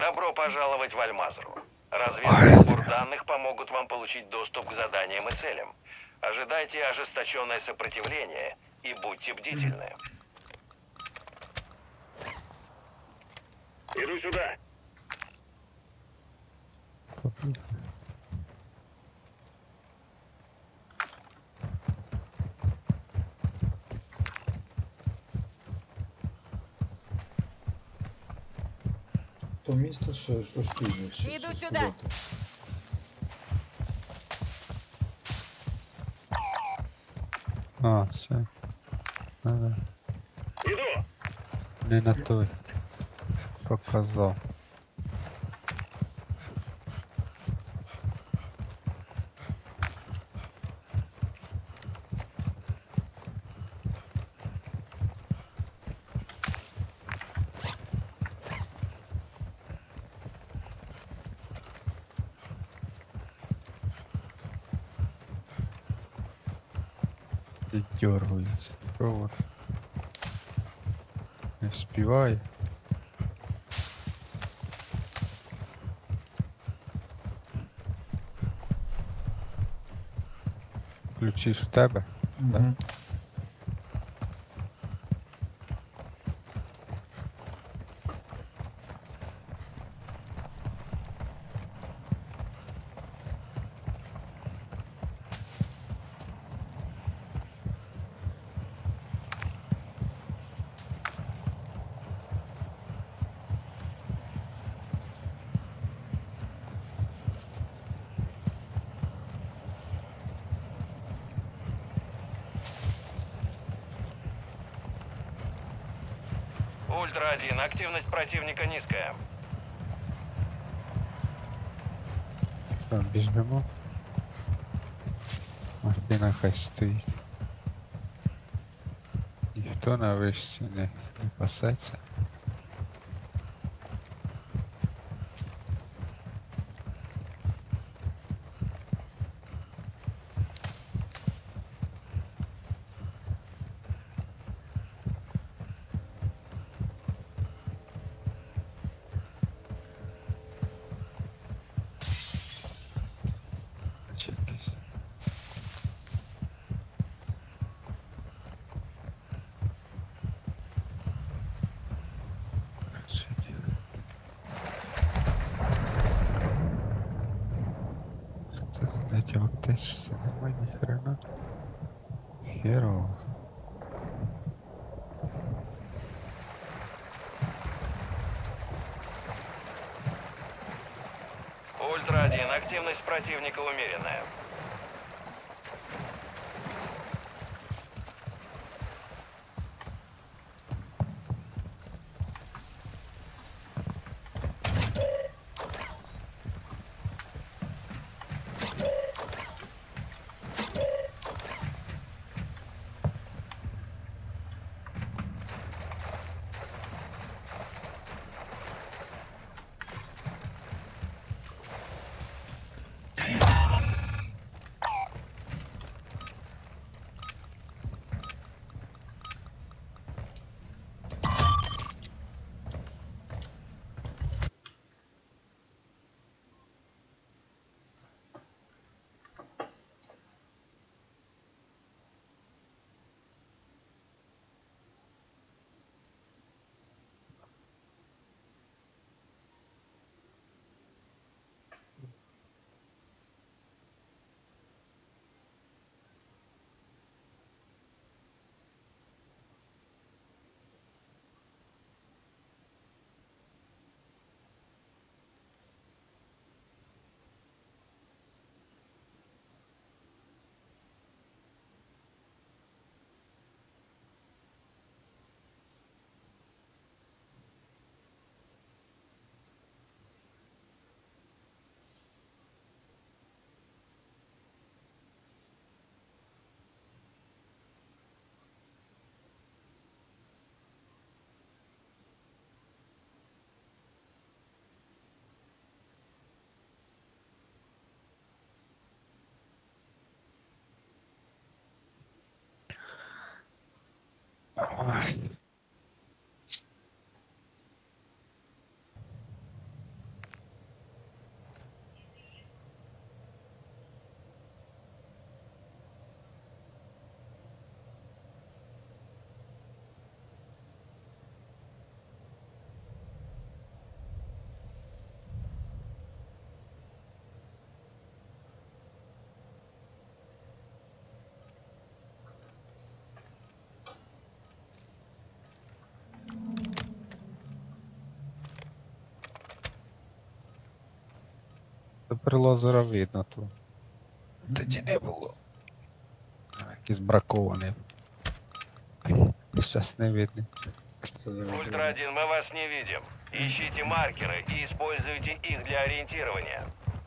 Добро пожаловать в Альмазру. Разведка и сбор данных помогут вам получить доступ к заданиям и целям. Ожидайте ожесточенное сопротивление и будьте бдительны. Иду сюда. То місто щось розслідуєш. Іду сюди. А, все. Ага. Иду. Не на той. Показав. І дергається. Провод. Не співає. Ключі ж в тебе? Угу. Ультра-1, активность противника низкая. Що, біжимо? Мартина хай стоїть. Ніхто на вишці не пасеться. Чекайся. Короче, тихо. Что за эти аптечки? Немає ні хрена. Херово. Ультра-1, активность противника умеренная. Тепер лозера видно тут. Тоді не було. Якийсь бракований. Щас не видно. Це за Ультра-1, мы вас не видим. Ищите маркеры и используйте их для ориентирования.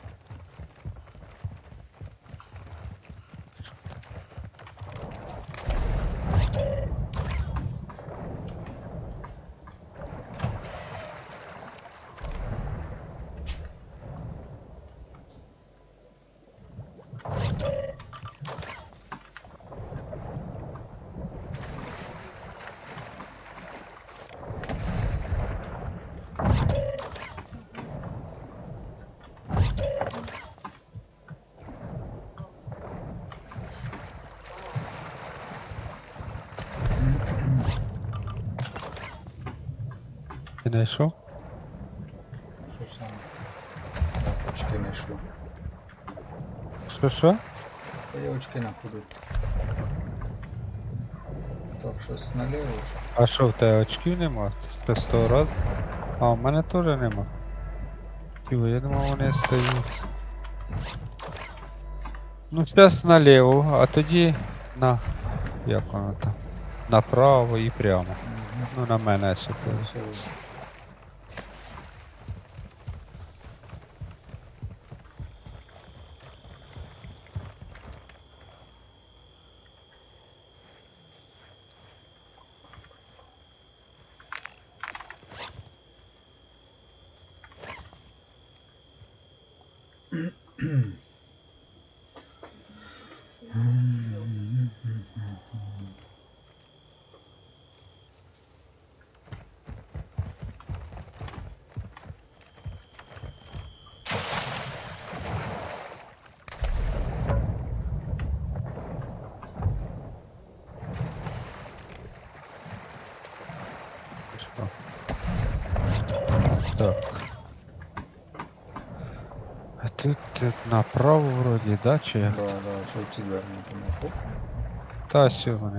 Ти знайшов? Що саме? Так, очки знайшов. Що? Та я очки находив. Так, щось наліво. А що в тебе очків нема? Це 100 раз? А у мене теж нема. Тіво, я думав вони стоять. Ну зараз наліво, а тоді на. Як воно там? Направо і прямо. Ну на мене сюди. Все. Що? Так. А тут направо вроді, да, чи як? Да, що ці двері не помогу. Та сьогодні.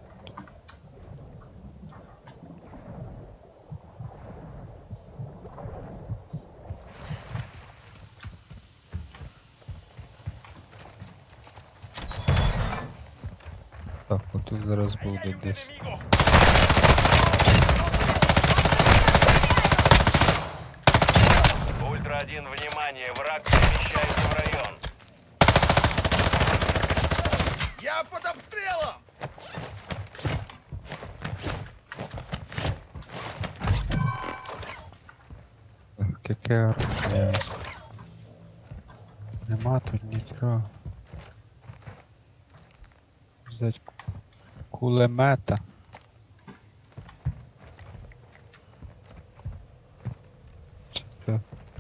Так, отут зараз буде десь. Ультра-1, внимание, враг перемещается в район. Я под обстрелом! Так, яке оружие? Нема тут нічого. Взять кулемета. Чи це?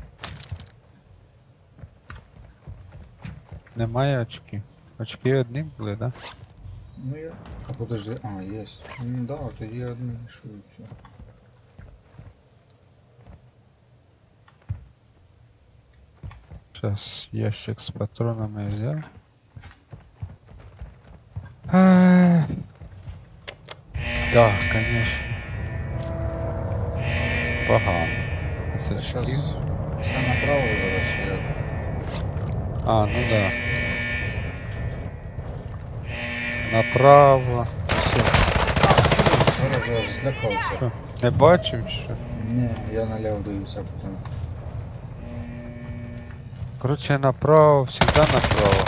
Немає очків. Очки одні були, да? Ну я. А подожди, есть. Ну да, тоді одні що і все. Сейчас ящик с патронами взял. Да, конечно. Погано. З Це очків. зараз все направо зараз чи як? А, ну да. Направо. Все. Зараз я злякався. Що, не бачив чи що? Ні, я наліво дивлюся потім. Короче, направо, всегда направо.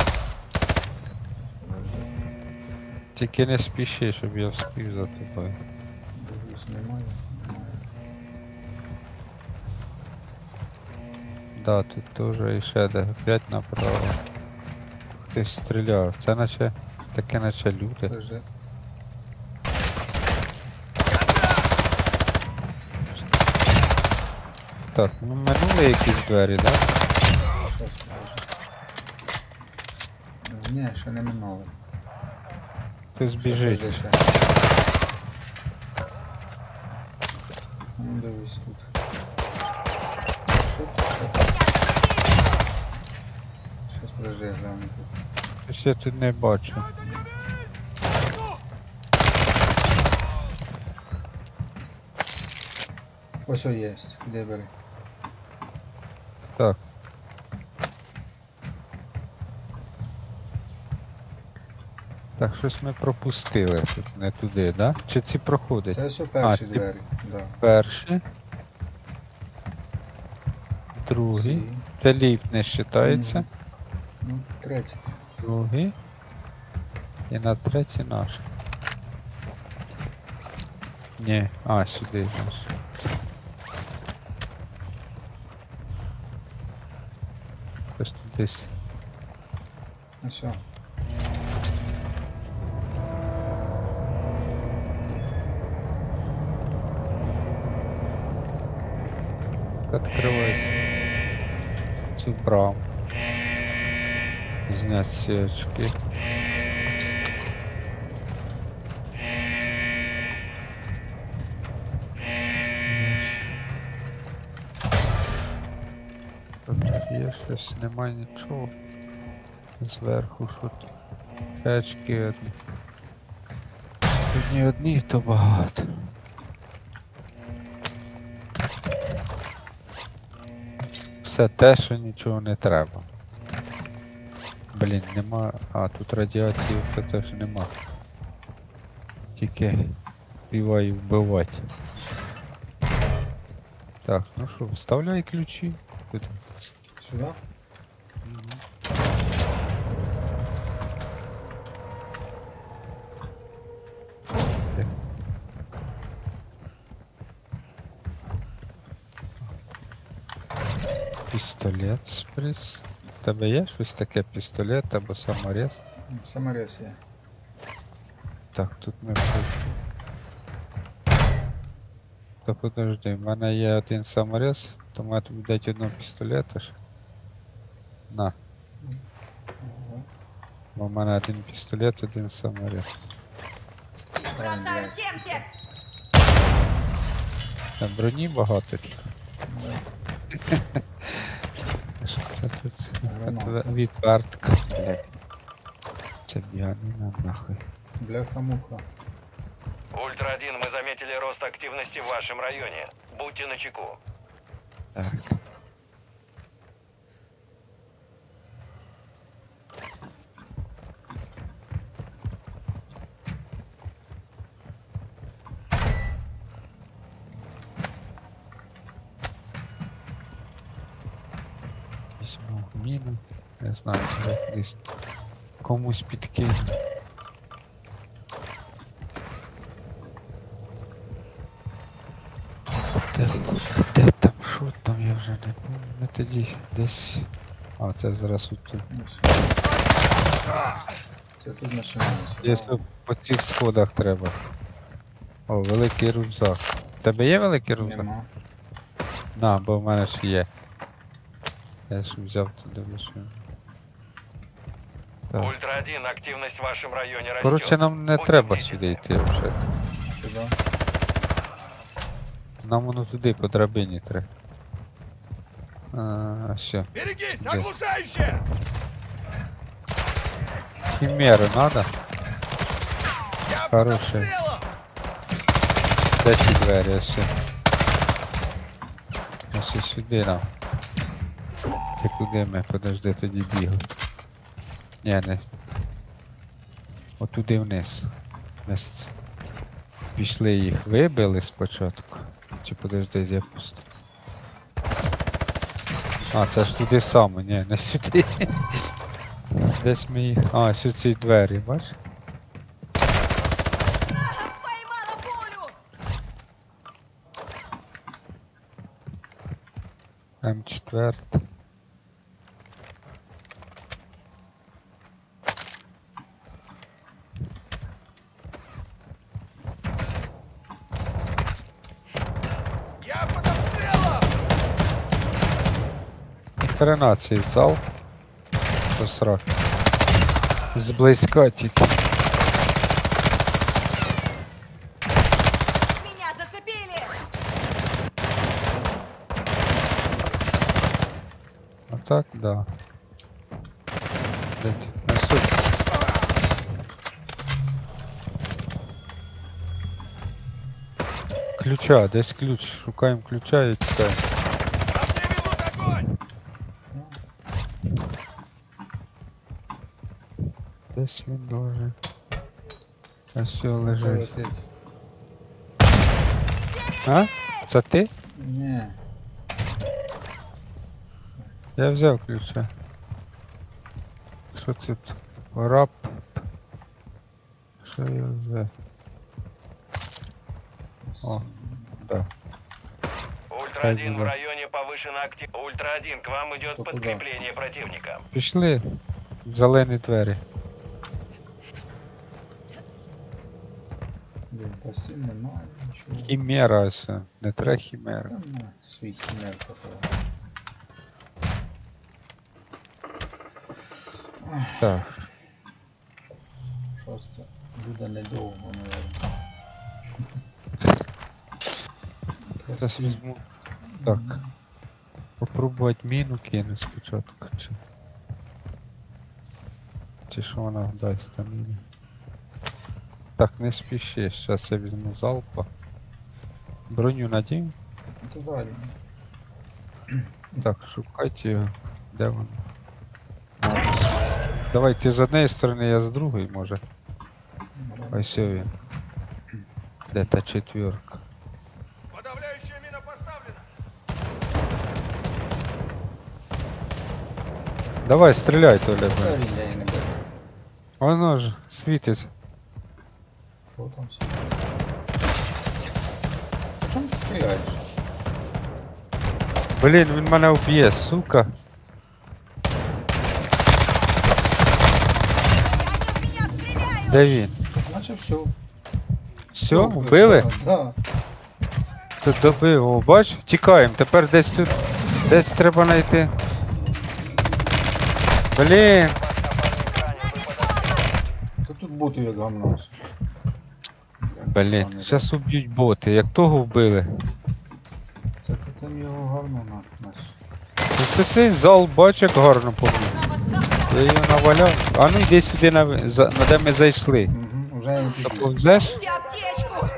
Тільки не спіши, щоб я встиг за тобою. Дивлюсь, немає. Да, тут теж іще де. Опять направо. Хтось стріляв. Це наче таке наче люди. Подожди. Так, ну минули якісь двері, да? Щас, подожди. Ні, ще не минуло. Хтось біжить. Подожди ще. Ну дивись тут. Що тут? Щас подожди, я гляну тут. Щось я тут не бачу. Ось о є, іди бери. Так. Так, щось ми пропустили тут, не туди, да? Чи ці проходять? Це все перші ці- двері. Да. Перші. Другий. Ці. Це ліфт не вважається. Мгм. Ну, третій. Другий. І на третій наш. Ні, сюди наш. Ось тут десь. Ну все. Открывайся. Цю браму. Знять ці очки. Тут є щось, немає нічого. Зверху що тут. Очки одні. Одні одні, то багато. Все те, що нічого не треба. Блін, нема. Тут радіації це теж нема. Тільки співаю вбивати. Так, ну що, вставляй ключі. Тут. Сюди? Пістолет шприц. У тебе є щось таке пістолет або саморез? Саморез є. Так, тут ми все. Та подожди, в мене є один саморез, то має тобі дати одного пістолета ж. На, Ага. бо в мене один пістолет, один саморез. Правильно, Бросаю блядь. всем текст. Та броні багато. Що це тут? Граната. Відвертка. Блядь. Це біганина нахуй. Бляха-муха. Ультра-1, мы заметили рост активности в вашем районе. Будьте начеку. Так. Візьму міну. Не знаю, може десь комусь підкину. Де, де там, що там, я вже не пам'ятаю. Ну тоді десь. Це зараз тут. Ну, все. Це тут починається. Якщо по цих сходах треба. О, великий рюкзак. Тебе є великий рюкзак? Нема. На, бо в мене ж є. Я ж взяв туди лише. Так. Ультра-1, активность в вашем районе растет. Коротше, нам не Будьте треба бдительны. сюди йти вже. Сюди. Нам воно туди по драбині треба. Все. Берегись, Да. оглушающее! Хімеру надо? Я под Хороший. обстрелом! Де ці двері, ось. Ось сюди нам. Ти куди ми? Подожди, тоді бігли. Ні, не. Отуди вниз. Вниз. Пішли їх, вибили спочатку. Чи подожди, я пусто. Це ж туди саме, ні, не сюди. Десь ми їх. Ось ці двері, бачиш? Поймала пулю. М4. Я под обстрелом! Ніхрена цей зал. Посрак. Зблизька тільки. Меня зацепили. А так, да. Блять, несуть. Ключа, десь ключ. Шукаємо ключа і чекаємо. По мне ведут огонь! Десь він должен. Ось все Це лежить. летить. А? Це ти? Ні. Я взяв ключа. Що тут? Рап. Що я взяв? О, да. Ультра-1 в да. районе повышена актив. Ультра-1, к вам идет То куда? подкрепление противника. Пішли в зелені двері. Блін, постійно немає нічого. Хімера ось. Не треба хімера. Там на свій хімер такого. Так. Просто буде недовго, мабуть. Зараз візьму. Так. Попробувати міну кинути спочатку. Чи що вона дасть там міні? Так, не спіши, зараз я візьму залпа. Броню надію. Ну, то далі. Так, шукайте його. Де воно? А, ось. Давай ти з однієї сторони, я з другої, може. Ось він. Де та четвірка? Подавляющая мина поставлена. Давай, стріляй, Толя. Та блин. він я її не беру. Воно ж світиться. Що там все? А чому ти стріляєш? Блін, він мене вб'є, сука. Меня стреляют! Де він? Значить все. Все, вбили? Да. Тут добив, о, бач? Тікаємо, тепер десь тут. Десь треба знайти. Блін, То тут бути як гамно. блін, зараз уб'ють боти, як того вбили. Це ти там його говно на нас. Це цей зал, бач, як гарно побіг. Снова схватка! Я його наваляв. А ну йди сюди, на де ми зайшли. Угу, уже я пішов. Повзеш? Дайте аптечку!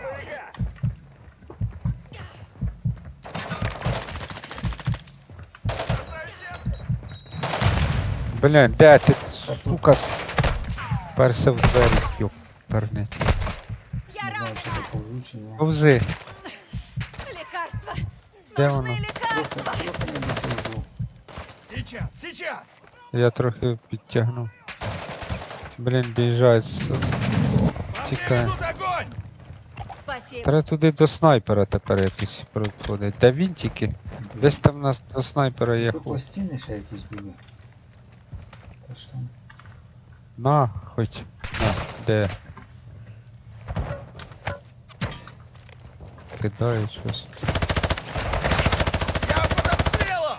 Блін, де ти, сука? Перся в двері, йоп, пернить. Я Не знаю, чи ранена! це повзуче, ні. Повзи. Лекарства! Де Нужны воно? лекарства! Я не допомогу. Сейчас, сейчас. Я трохи підтягнув. Блін, біжать. По мне Тікає. ведут огонь. Спасибо. Треба туди до снайпера тепер якось проходить. Де він тільки? Десь там у нас до снайпера є Тут ход. пластини ще якісь були. Та ж там. На, хоч. На, де? Кидає щось. Я под обстрелом.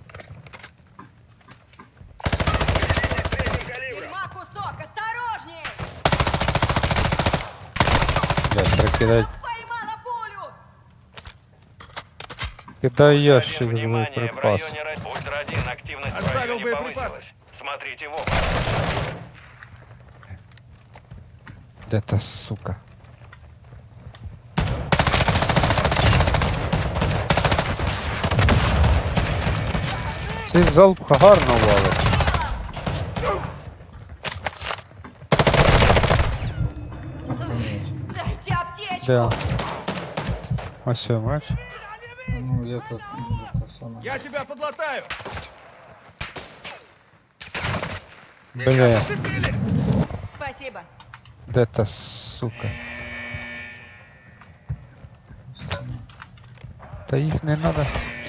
Тюрьма кусок! Осторожней! Блядь, треба кидати. Поймала пулю! Кидай ящик з Внимание, в боєприпас. районе Ультра-1 активность в Отправил районе боеприпасы. повысилась. Смотрите в оба. Де та сука? Цей залп гарно валить. Дайте аптечку! Де? Ось о, бач? Ну, я тут та сама. Я тебя подлатаю. Бля, Зацепили. Спасибо. де та сука? Та їх не надо.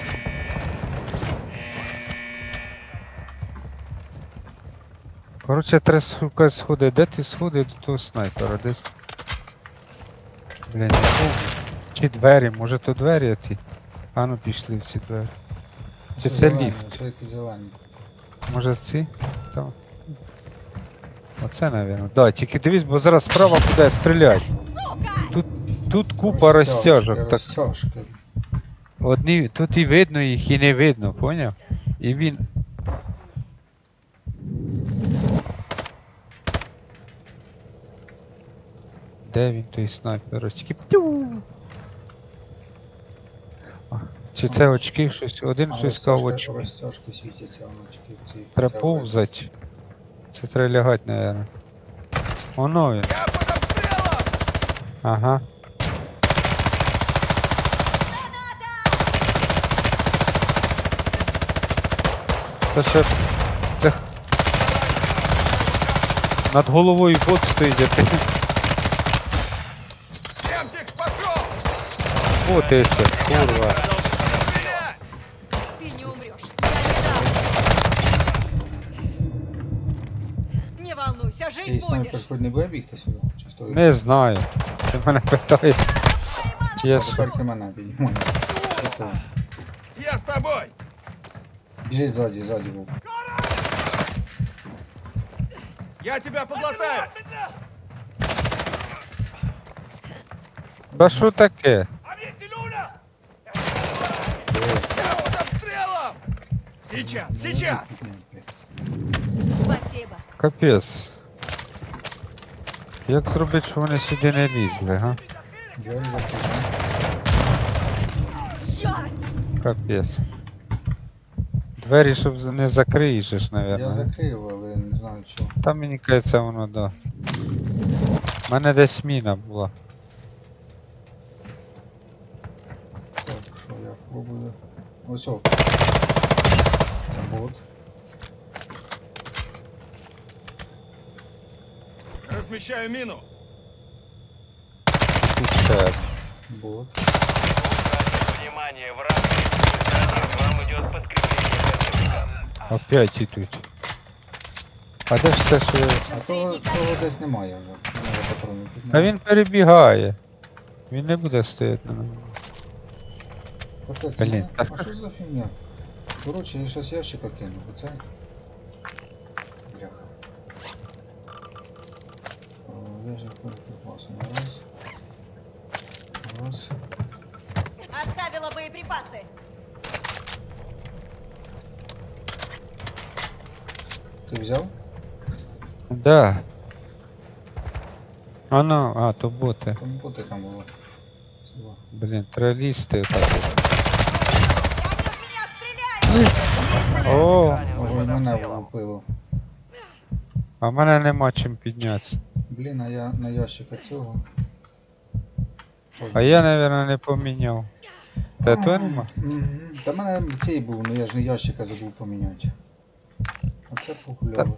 Короче, треба сука сходити. Де ти сходи до того снайпера? Десь. Блін, не помню. Чи двері, може то двері ті? А ну пішли в ці двері. Чи це ліфт? Це якісь зелені. Може ці? Там. Оце, навірно. Да, тільки дивись, бо зараз справа буде стріляти. Сука! Тут купа розтяжок. Так, Розтяжки. одні, тут і видно їх, і не видно, поняв? І він. Де він той снайпер? Тільки п'ю. А, чи це очки щось? Один щось сказав очки. Розтяжки світяться, воночки. Треба повзати. Це треба лягати, навірно. Воно він. Я под обстрелом. Ага. Це ще... Це... Над головою бот стоїть, а ти... Семтикс пошел! Ботися, курва. Стрелять! Ты не умрешь. Я не дам. Не волнуйся, Ти жить снайпер будешь. хоч не буде бігти сюди? Чи стоїть? Не знаю. Ти мене питаєш. Я А ж... тепер ти мене піднімай. Готово. Я с тобой! Біжи ззаді, ззаді був. Я тебя подлатаю! Та що таке? Я под обстрелом! Сейчас, сейчас! Спасибо. Капець. Як зробити, щоб вони сюди не лізли, га? Двері закриті. Черт! Капець. Двері, щоб не закриєш, ж, Я навірно. закрив, але не знаю чого. Там мені кажеться воно, да. У мене десь міна була. Так, що я пробую. Ось о. Це бот. Размещаю мину! Тут ще один. Бот. Внимание, враг действует. К вам идет подкрепление противника. Опять ідуть. А де ж те, що... А того десь немає вже. Немає патронів. Тут Та немає. він перебігає. Він не буде стояти на ньому. Капець, Блін, ну, так. а що за фігня? Коротше, я щас ящика кину. Оце. Бляха. Ящик боєприпасу. Раз. Раз. Оставила боеприпасы. Ти взяв? Да. А ну, а, то боти. Там боти там було. Сюди. Блін, треба лізти так. Они в меня стреляют! О, Ой, мене влупило. а в мене нема чим піднятися. Блін, а я на ящика цього. А я, наверное, не поміняв. Та то нема? Мгм. Та в мене цей був, ну я ж не ящика забув поміняти. Оце погуляли.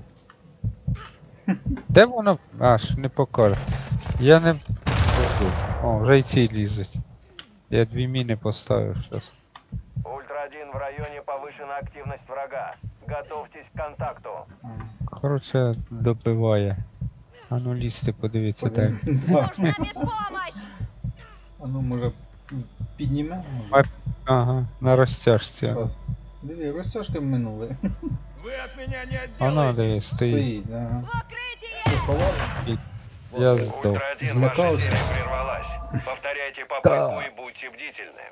Де воно? Аж не покаже. Я не... О, вже й ці лізуть. Я 2 міни поставив щас. Ультра-1, в районе повышена активность врага. Готовьтесь к контакту. Коротше, добиває. А ну лізьте, подивіться так. Нужна медпомощь! А ну може піднімемо? А- Ага, на розтяжці. Раз. Диви, розтяжки минули. Вы от меня не А ну, отделаетесь! дивись, стоїть. Стоїть, ага. В укрытие! Ховали? Я здох. Ультра-1, ваша Злякався. серия прервалась. Повторяйте попытку и будьте бдительны.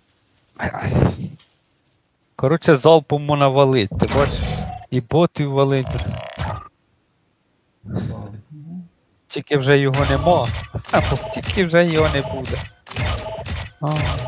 Коротше, залпом можна валить, ти бачиш? І ботів валить. Тільки вже його нема. Або тільки вже його не буде. А,